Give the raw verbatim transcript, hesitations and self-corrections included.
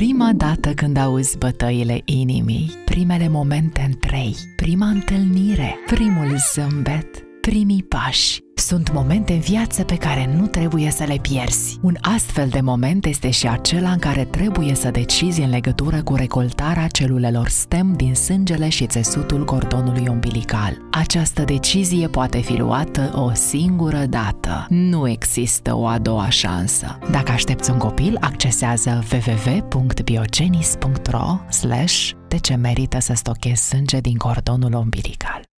Prima dată când auzi bătăile inimii, primele momente în trei, prima întâlnire, primul zâmbet, primii pași. Sunt momente în viață pe care nu trebuie să le pierzi. Un astfel de moment este și acela în care trebuie să decizi în legătură cu recoltarea celulelor stem din sângele și țesutul cordonului umbilical. Această decizie poate fi luată o singură dată. Nu există o a doua șansă. Dacă aștepți un copil, accesează w w w punct biogenis punct ro slash de ce merită să stochezi sânge din cordonul umbilical.